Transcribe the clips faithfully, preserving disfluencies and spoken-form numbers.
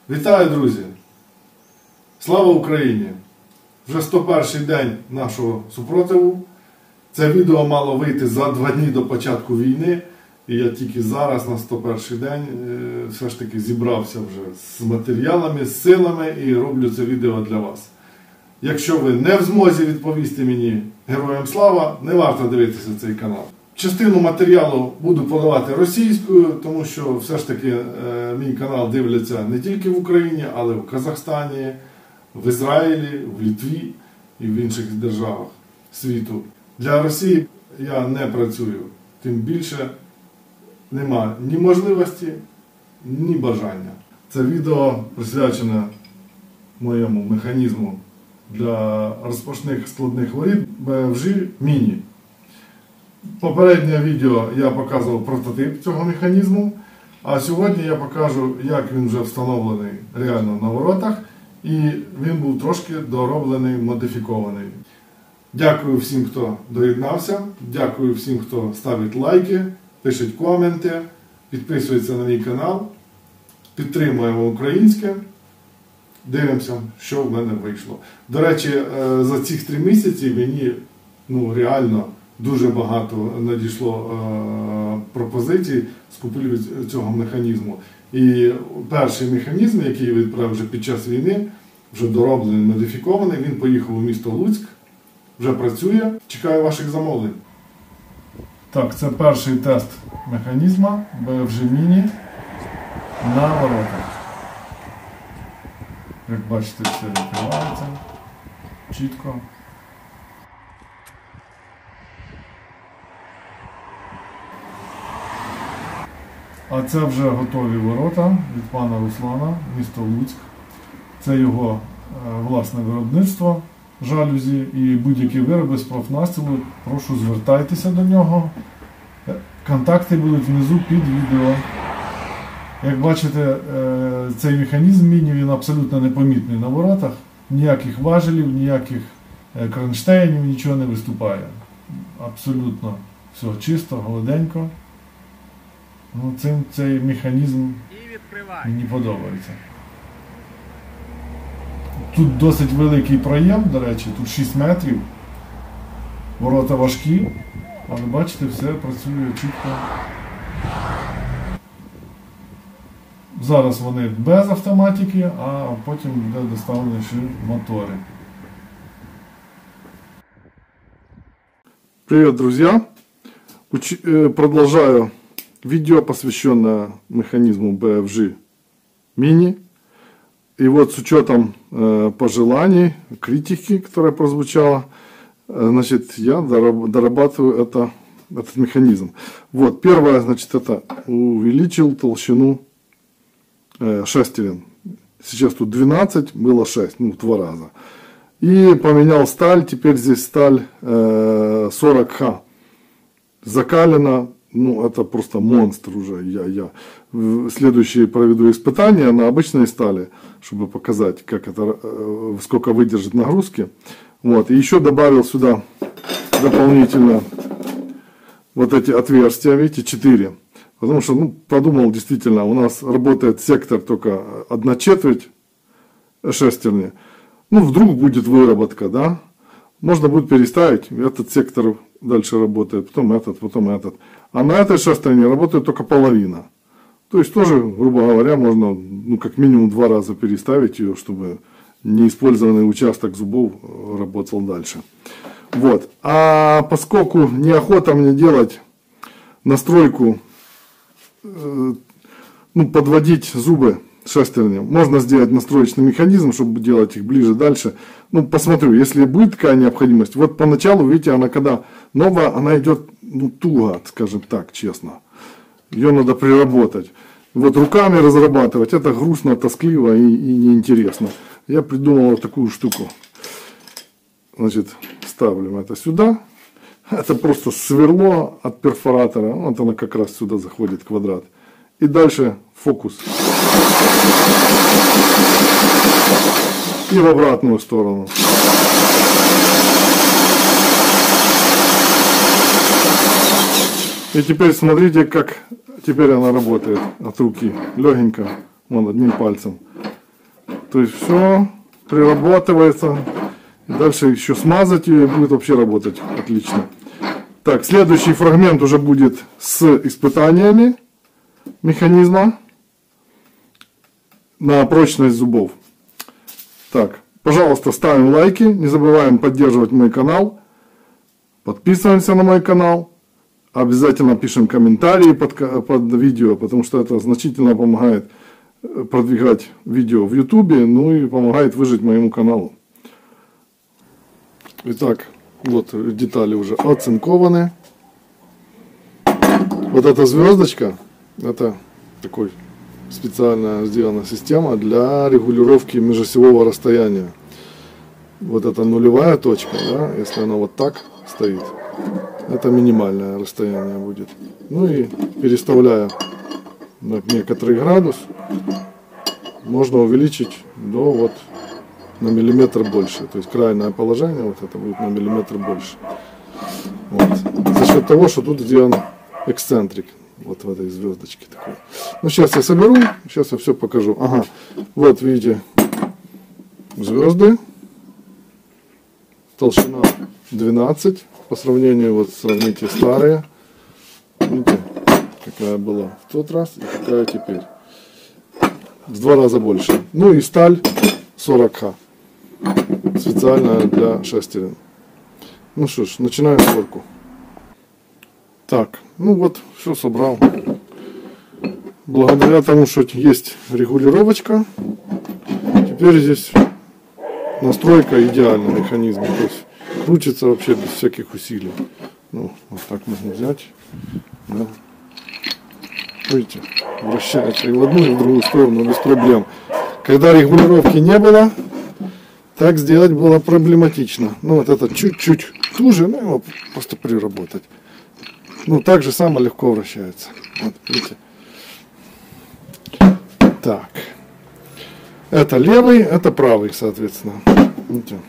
Вітаю, друзі! Слава Україні! Вже сто перший день нашого супротиву. Це відео мало вийти за два дні до початку війни. І я тільки зараз, на сто перший день, все ж таки зібрався вже з матеріалами, з силами і роблю це відео для вас. Якщо ви не в змозі відповісти мені героям слава, не варто дивитися цей канал. Частину матеріалу буду подавати російською, тому що все ж таки е, мій канал дивляться не тільки в Україні, але в Казахстані, в Ізраїлі, в Литві і в інших державах світу. Для Росії я не працюю, тим більше нема ні можливості, ні бажання. Це відео присвячене моєму механізму для розпашних складних воріт бе еф жі Міні. Попереднє відео я показував прототип цього механізму, а сьогодні я покажу, як він вже встановлений реально на воротах, і він був трошки дороблений, модифікований. Дякую всім, хто доєднався, дякую всім, хто ставить лайки, пише коменти, підписується на мій канал, підтримуємо українське, дивимося, що в мене вийшло. До речі, за ці три місяці мені ну, реально дуже багато надійшло е, пропозицій з купівлі цього механізму. І перший механізм, який я відправив вже під час війни, вже дороблений, модифікований, він поїхав у місто Луцьк, вже працює. Чекаю ваших замовлень. Так, це перший тест механізму бе еф жі Міні на воротах. Як бачите, все відкривається чітко. А це вже готові ворота від пана Руслана, місто Луцьк. Це його власне виробництво жалюзі і будь-які вироби з профнастилу. Прошу, звертайтеся до нього. Контакти будуть внизу під відео. Як бачите, цей механізм міні, він абсолютно непомітний на воротах. Ніяких важелів, ніяких кронштейнів, нічого не виступає. Абсолютно все чисто, гладенько. Ну, цим цей механізм мені подобається. Тут досить великий проєм, до речі, тут шість метрів. Ворота важкі, але бачите, все працює чітко. Зараз вони без автоматики, а потім буде доставлені ще мотори. Привет, друзья! Продолжаю видео, посвященное механизму бе эф жи Mini. И вот с учетом э, пожеланий, критики, которая прозвучала, э, значит, я дорабатываю это, этот механизм. Вот, первое, значит, это увеличил толщину э, шестерен. Сейчас тут двенадцать, было шесть, ну, в два раза. И поменял сталь, теперь здесь сталь э, сорок ха. Закалена. Ну, это просто монстр уже. Я, я. Следующие проведу испытания на обычной стали, чтобы показать, как это, сколько выдержит нагрузки. Вот. И еще добавил сюда дополнительно вот эти отверстия, видите, четыре. Потому что, ну, подумал, действительно, у нас работает сектор только одна четверть шестерни. Ну, вдруг будет выработка, да? Можно будет переставить, этот сектор дальше работает, потом этот, потом этот. А на этой шестерне работает только половина. То есть тоже, грубо говоря, можно ну, как минимум два раза переставить ее, чтобы неиспользованный участок зубов работал дальше. Вот. А поскольку неохота мне делать настройку, э, ну, подводить зубы шестерни, можно сделать настроечный механизм, чтобы делать их ближе, дальше. Ну, посмотрю, если будет такая необходимость. Вот поначалу, видите, она когда новая, она идет, ну, туго, скажем так, честно. Ее надо приработать. Вот руками разрабатывать, это грустно, тоскливо и, и неинтересно. Я придумал вот такую штуку. Значит, ставим это сюда. Это просто сверло от перфоратора. Вот она как раз сюда заходит, квадрат. И дальше фокус. И в обратную сторону. И теперь смотрите, как теперь она работает от руки. Легенько, вон одним пальцем. То есть все прирабатывается. Дальше еще смазать ее, и будет вообще работать отлично. Так, следующий фрагмент уже будет с испытаниями механизма на прочность зубов. Так, пожалуйста, ставим лайки, не забываем поддерживать мой канал, подписываемся на мой канал, обязательно пишем комментарии под, под видео, потому что это значительно помогает продвигать видео в ютубе, ну и помогает выжить моему каналу. Итак, вот детали уже оцинкованы. Вот эта звездочка, это такой специально сделана система для регулировки межосевого расстояния. Вот эта нулевая точка, да, если она вот так стоит, это минимальное расстояние будет. Ну и переставляя на некоторый градус, можно увеличить до вот на миллиметр больше. То есть крайнее положение вот это будет на миллиметр больше. Вот. За счет того, что тут сделан эксцентрик. Вот в этой звездочке такой. Ну сейчас я соберу, сейчас я все покажу. Ага, вот видите звезды. Толщина двенадцать. По сравнению, вот сравните старые. Видите, какая была в тот раз и какая теперь. В два раза больше. Ну и сталь сорок ха. Специальная для шестерен. Ну что ж, начинаем сборку. Так, ну вот, все собрал. Благодаря тому, что есть регулировочка, теперь здесь настройка идеального механизма. То есть крутится вообще без всяких усилий. Ну, вот так можно взять. Да. Видите, вращается и в одну, и в другую сторону без проблем. Когда регулировки не было, так сделать было проблематично. Ну вот это чуть-чуть туже, ну его просто приработать. Ну так же само легко вращается. Вот, видите. Так. Это левый, это правый, соответственно. Видите.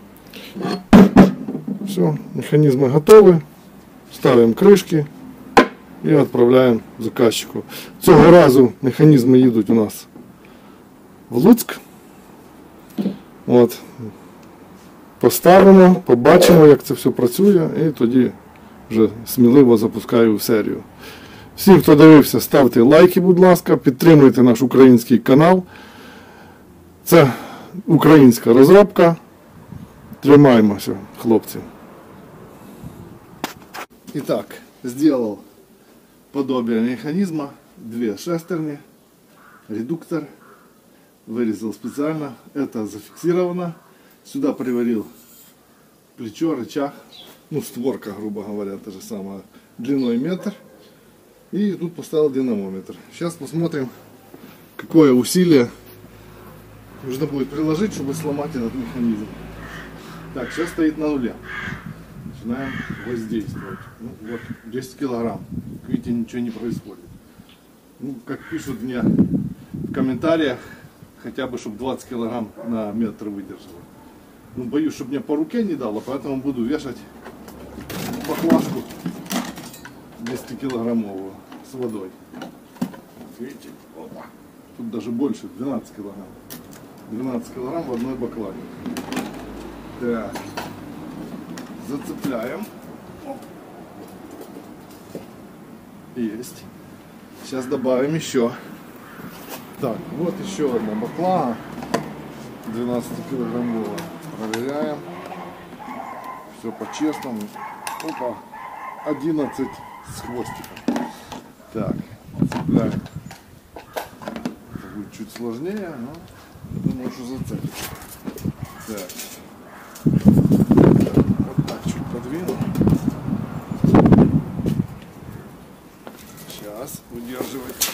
Все, механизмы готовы. Ставим крышки і відправляємо заказчику. Цього разу механізми їдуть у нас в Луцьк. От. Поставимо, побачимо, як це все працює, і тоді вже сміливо запускаю в серію. Всім, хто дивився, ставте лайки, будь ласка, підтримуйте наш український канал. Це українська розробка. Тримаємося, хлопці. Итак, сделал подобие механизма, две шестерни, редуктор, вырезал специально, это зафиксировано, сюда приварил плечо, рычаг, ну створка, грубо говоря, то же самое, длиной метр, и тут поставил динамометр. Сейчас посмотрим, какое усилие нужно будет приложить, чтобы сломать этот механизм. Так, сейчас стоит на нуле. Начинаем воздействовать. Ну, вот, десять килограмм. Как видите, ничего не происходит. Ну, как пишут мне в комментариях, хотя бы, чтобы двадцать килограмм на метр выдержало. Ну, боюсь, чтобы мне по руке не дало, поэтому буду вешать баклажку десятикилограммовую с водой. Видите? Опа. Тут даже больше, двенадцать килограмм. двенадцать килограмм в одной баклажке. Так. Зацепляем. Оп. Есть. Сейчас добавим еще. Так, вот еще одна баклага. двенадцатикилограммовая. Проверяем. Все по-честному. Опа. одиннадцать с хвостиком. Так, цепляем. Это будет чуть сложнее, но думаю, что зацепится. Так. Вот так чуть подвину. Сейчас удерживать.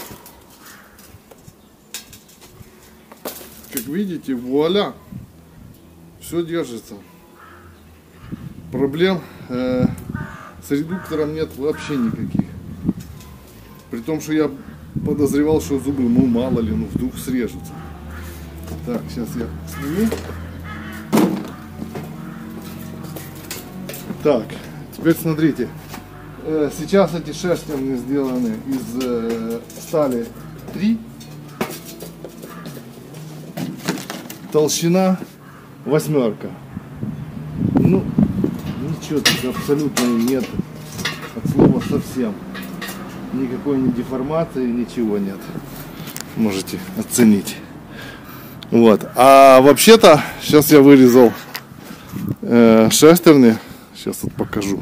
Как видите, вуаля, все держится. Проблем э, с редуктором нет вообще никаких. При том, что я подозревал, что зубы, ну мало ли, ну вдруг срежутся. Так, сейчас я сниму. Так, теперь смотрите. Э, сейчас эти шестерни сделаны из э, стали три. толщина восьмерка. Ну, ничего тут абсолютно нет. От слова совсем. Никакой ни деформации, ничего нет. Можете оценить. Вот. А вообще-то, сейчас я вырезал э, шестерни. Сейчас вот покажу.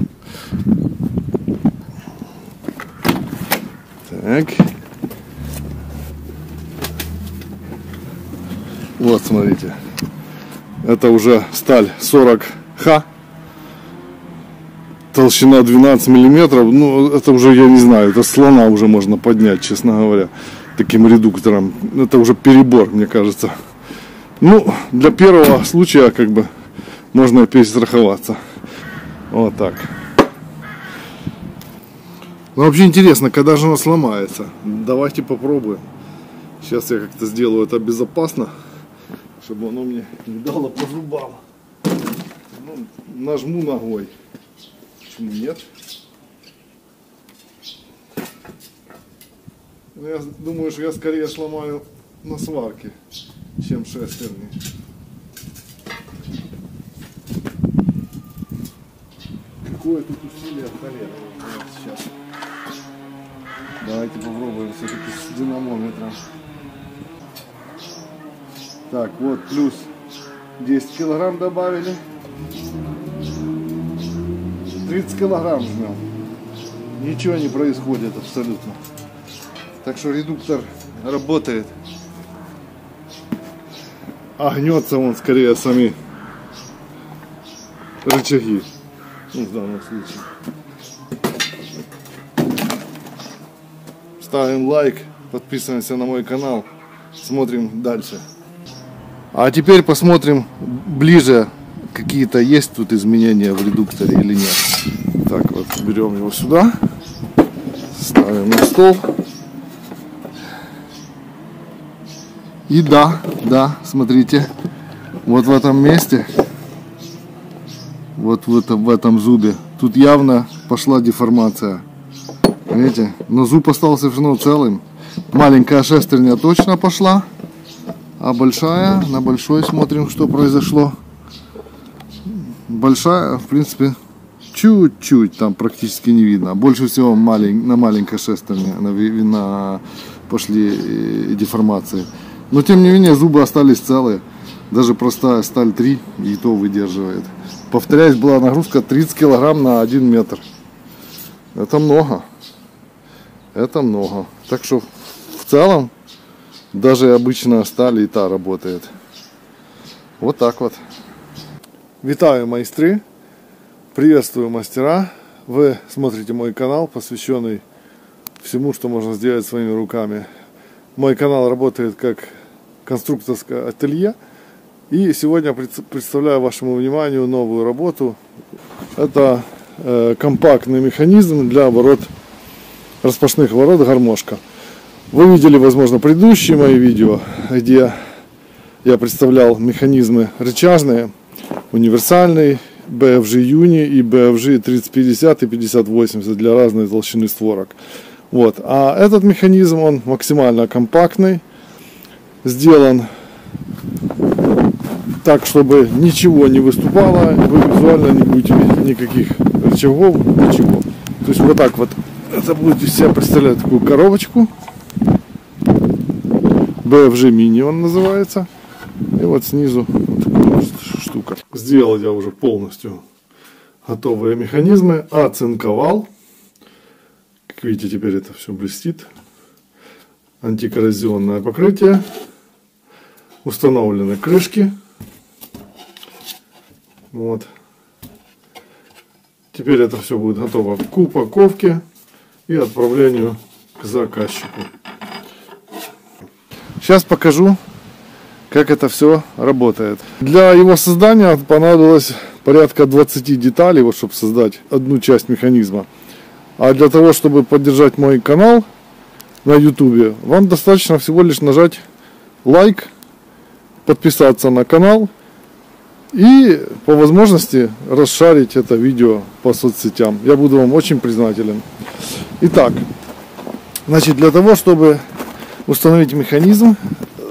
Так. Вот, смотрите. Это уже сталь сорок ха. Толщина двенадцать миллиметров. Ну, это уже, я не знаю, это слона уже можно поднять, честно говоря. Таким редуктором. Это уже перебор, мне кажется. Ну, для первого случая, как бы, можно перестраховаться. Вот так. Ну, вообще интересно, когда же она сломается. Давайте попробуем. Сейчас я как-то сделаю это безопасно, чтобы оно мне не дало по зубам. Ну, нажму ногой. Почему нет? Я думаю, что я скорее сломаю на сварке, чем шестерни. Какое тут усилие колена сейчас. Давайте попробуем все-таки с динамометром. Так, вот плюс десять килограмм добавили. тридцать килограмм жмем. Ничего не происходит абсолютно. Так что редуктор работает. А гнется он скорее сами рычаги. Ну, в данном случае. Ставим лайк, подписываемся на мой канал, смотрим дальше. А теперь посмотрим ближе, какие-то есть тут изменения в редукторе или нет. Так, вот берем его сюда, ставим на стол. И да, да, смотрите, вот в этом месте, вот в этом, в этом зубе, тут явно пошла деформация. Видите, но зуб остался все равно целым. Маленькая шестерня точно пошла, а большая, на большой смотрим, что произошло. Большая, в принципе, чуть-чуть там практически не видно. Больше всего малень, на маленькой шестерне на, на, пошли деформации. Но тем не менее зубы остались целые. Даже простая сталь три и то выдерживает. Повторяюсь, была нагрузка тридцать килограмм на один метр. Это много. Это много. Так что в целом даже обычная сталь и та работает. Вот так вот. Витаю, майстры. Приветствую, мастера. Вы смотрите мой канал, посвященный всему, что можно сделать своими руками. Мой канал работает как конструкторское ателье. И сегодня представляю вашему вниманию новую работу. Это э, компактный механизм для ворот, распашных ворот гармошка. Вы видели, возможно, предыдущие мои видео, где я представлял механизмы рычажные, универсальный, бэ эф джи Uni и бэ эф джи тридцать пятьдесят и пятьдесят восемьдесят для разной толщины створок. Вот. А этот механизм, он максимально компактный, сделан так, чтобы ничего не выступало, вы визуально не будете видеть никаких рычагов, ничего. То есть вот так вот это будете себе представлять такую коробочку. бэ эф джи Mini он называется. И вот снизу вот такая вот штука. Сделал я уже полностью готовые механизмы. Оцинковал. Как видите, теперь это все блестит. Антикоррозионное покрытие. Установлены крышки. Вот. Теперь это все будет готово к упаковке и отправлению к заказчику. Сейчас покажу, как это все работает. Для его создания понадобилось порядка двадцати деталей, вот, чтобы создать одну часть механизма. А для того, чтобы поддержать мой канал на ютубе, вам достаточно всего лишь нажать лайк, подписаться на канал и по возможности расшарить это видео по соцсетям. Я буду вам очень признателен. Итак, значит, для того, чтобы установить механизм,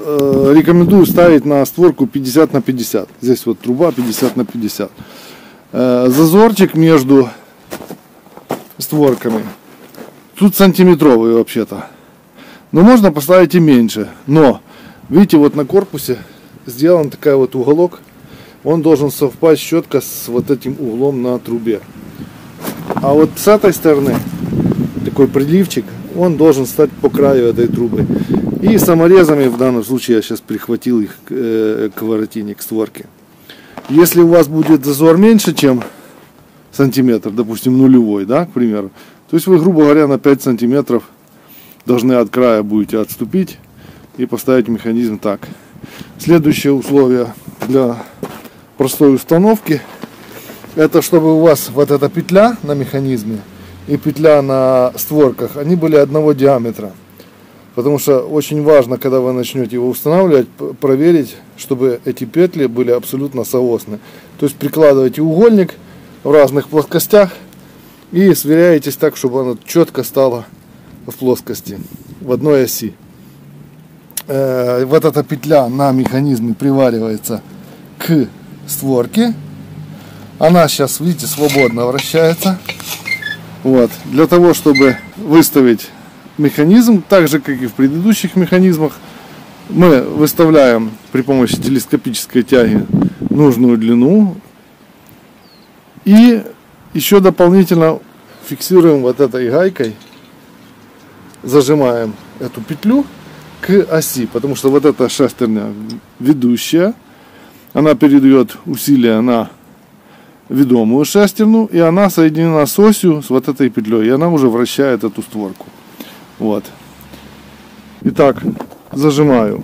э, рекомендую ставить на створку пятьдесят на пятьдесят. Здесь вот труба пятьдесят на пятьдесят. Э, зазорчик между створками тут сантиметровый вообще-то. Но можно поставить и меньше. Но, видите, вот на корпусе сделан такой вот уголок. Он должен совпасть четко с вот этим углом на трубе. А вот с этой стороны такой приливчик, он должен стать по краю этой трубы. И саморезами, в данном случае я сейчас прихватил их к, э, к воротине, к створке. Если у вас будет зазор меньше, чем сантиметр, допустим нулевой, да, к примеру, то есть вы, грубо говоря, на пять сантиметров должны от края будете отступить и поставить механизм так. Следующее условие для простой установки, это чтобы у вас вот эта петля на механизме и петля на створках, они были одного диаметра. Потому что очень важно, когда вы начнете его устанавливать, проверить, чтобы эти петли были абсолютно соосны. То есть прикладываете угольник в разных плоскостях и сверяетесь так, чтобы оно четко стало в плоскости, в одной оси. Э, вот эта петля на механизме приваривается к створке. Она сейчас, видите, свободно вращается. Вот. Для того, чтобы выставить механизм, так же как и в предыдущих механизмах, мы выставляем при помощи телескопической тяги нужную длину и еще дополнительно фиксируем вот этой гайкой, зажимаем эту петлю к оси, потому что вот эта шестерня ведущая, она передает усилие на ведомую шестерню, и она соединена с осью, с вот этой петлей, и она уже вращает эту створку. Вот. Итак, зажимаю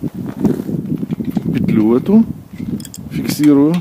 петлю эту, фиксирую.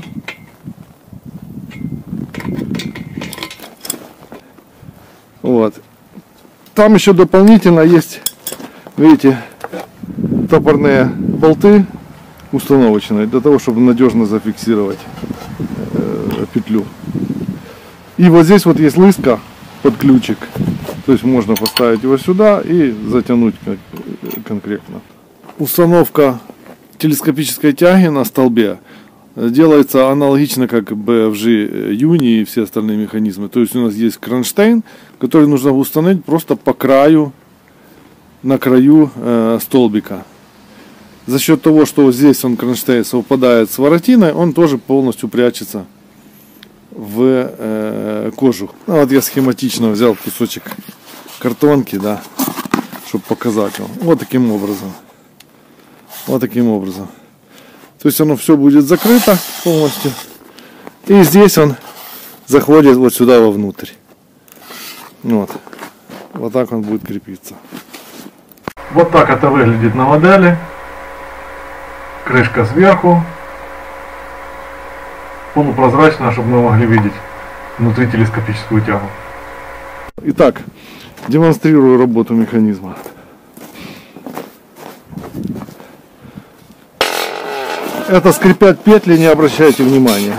Вот. Там еще дополнительно есть, видите, топорные болты установочные, для того, чтобы надежно зафиксировать э, петлю. И вот здесь вот есть лыска под ключик. То есть можно поставить его сюда и затянуть конкретно. Установка телескопической тяги на столбе делается аналогично как бэ эф джи Юни и все остальные механизмы. То есть у нас есть кронштейн, который нужно установить просто по краю, на краю э, столбика. За счет того, что вот здесь он, кронштейн, совпадает с воротиной, он тоже полностью прячется в э, кожух. Ну, вот я схематично взял кусочек картонки, да, чтобы показать вам. Вот таким образом. Вот таким образом. То есть оно все будет закрыто полностью. И здесь он заходит вот сюда вовнутрь. Вот. Вот так он будет крепиться. Вот так это выглядит на модели. Крышка сверху. Полупрозрачная, чтобы мы могли видеть внутри телескопическую тягу. Итак, демонстрирую работу механизма. Это скрипят петли, не обращайте внимания.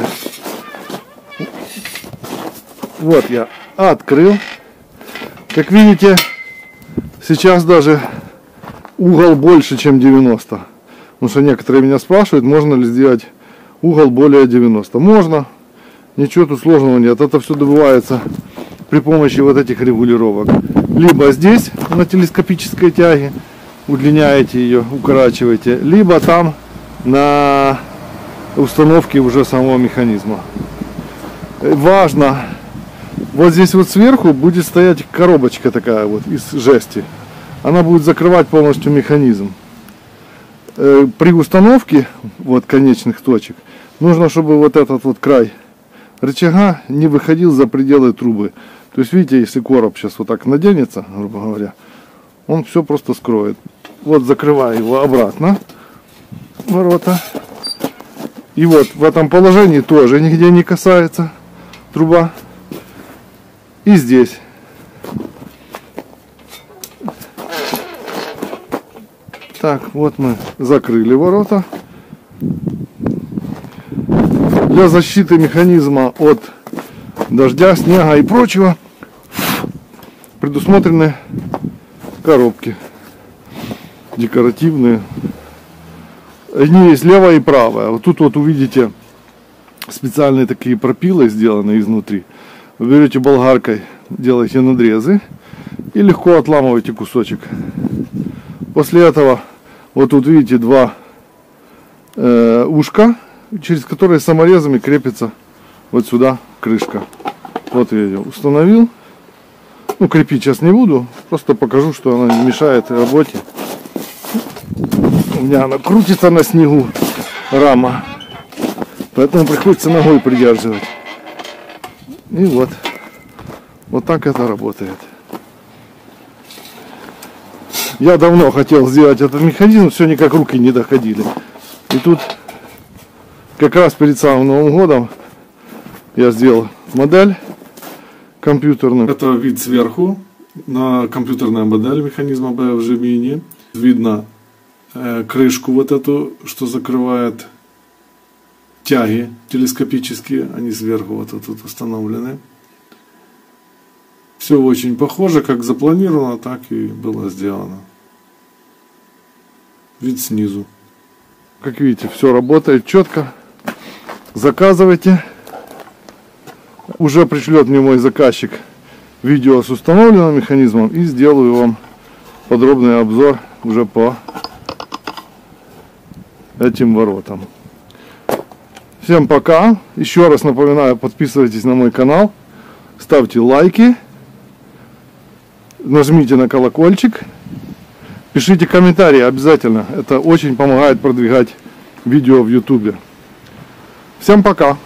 Вот я открыл. Как видите, сейчас даже угол больше, чем девяносто. Потому что некоторые меня спрашивают, можно ли сделать угол более девяноста. Можно. Ничего тут сложного нет. Это все добывается при помощи вот этих регулировок. Либо здесь на телескопической тяге удлиняете ее, укорачиваете, либо там на установке уже самого механизма. Важно, вот здесь вот сверху будет стоять коробочка такая вот из жести. Она будет закрывать полностью механизм. При установке вот конечных точек нужно, чтобы вот этот вот край рычага не выходил за пределы трубы. То есть, видите, если короб сейчас вот так наденется, грубо говоря, он все просто скроет. Вот закрываю его обратно, ворота. И вот в этом положении тоже нигде не касается труба. И здесь. Так, вот мы закрыли ворота. Для защиты механизма от дождя, снега и прочего предусмотрены коробки декоративные. Они есть левая и правая. Вот тут вот увидите специальные такие пропилы сделаны изнутри. Вы берете болгаркой, делаете надрезы и легко отламываете кусочек. После этого вот тут видите два э, ушка, через которые саморезами крепится вот сюда крышка. Вот я ее установил. Ну, крепить сейчас не буду, просто покажу, что она не мешает работе. У меня она крутится на снегу, рама, поэтому приходится ногой придерживать. И вот, вот так это работает. Я давно хотел сделать этот механизм, все никак руки не доходили. И тут как раз перед самым Новым годом я сделал модель компьютерную. Это вид сверху на компьютерная модель механизма би эф джи Mini. Видно э, крышку вот эту, что закрывает тяги телескопические. Они сверху вот тут установлены. Все очень похоже, как запланировано, так и было сделано. Вид снизу. Как видите, все работает четко. Заказывайте. Уже пришлет мне мой заказчик видео с установленным механизмом, и сделаю вам подробный обзор уже по этим воротам. Всем пока. Еще раз напоминаю, подписывайтесь на мой канал, ставьте лайки, нажмите на колокольчик, пишите комментарии обязательно. Это очень помогает продвигать видео в ютубе. Всем пока.